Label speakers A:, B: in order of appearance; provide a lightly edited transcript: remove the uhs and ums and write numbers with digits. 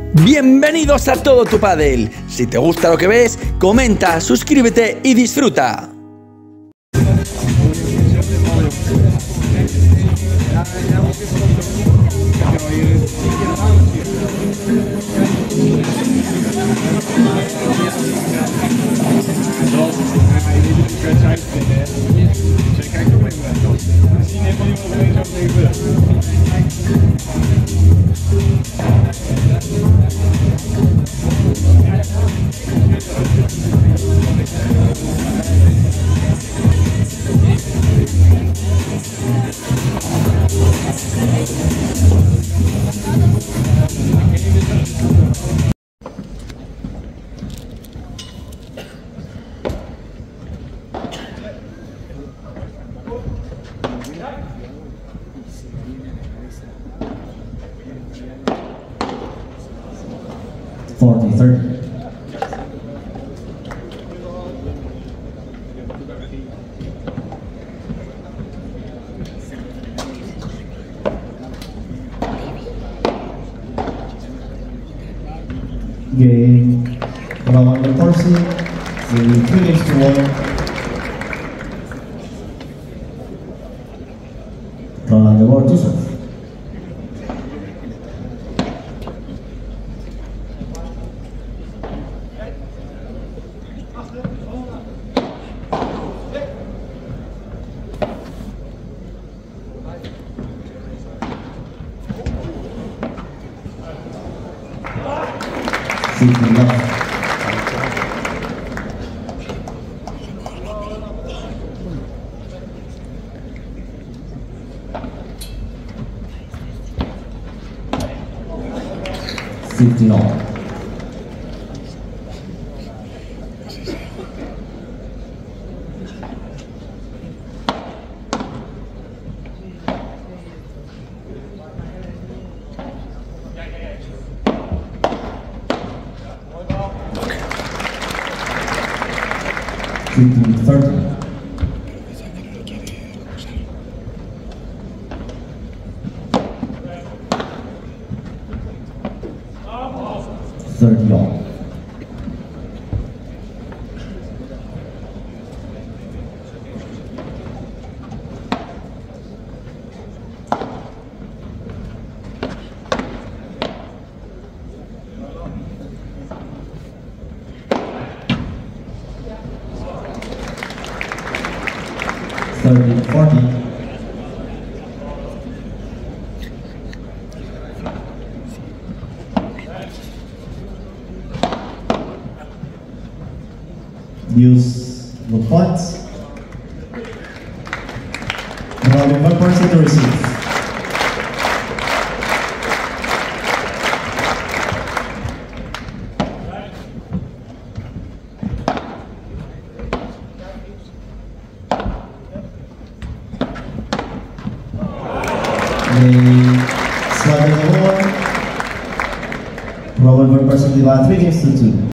A: Bienvenidos a Todo tu Pádel. Si te gusta lo que ves, comenta, suscríbete y disfruta.
B: Game. Robben y Persi, 3-1. Roland the board to serve. Use the points. Robben y Persi to receive. Sluiter the board. Robben y Persi divide 3 games to 2.